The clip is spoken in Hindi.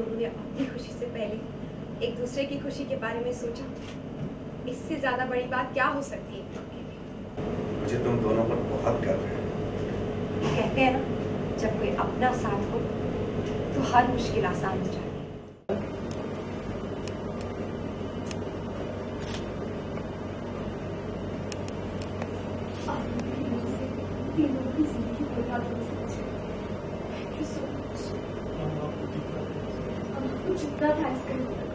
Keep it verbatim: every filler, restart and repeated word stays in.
दोनों ने अपनी खुशी से पहले एक दूसरे की खुशी के बारे में सोचा। इससे ज्यादा बड़ी बात क्या हो सकती है? मुझे तुम दोनों पर बहुत गर्व है। कहते हैं ना, जब कोई अपना साथ हो तो हर मुश्किल आसान हो जाती है। जितना थैंक्स करूँ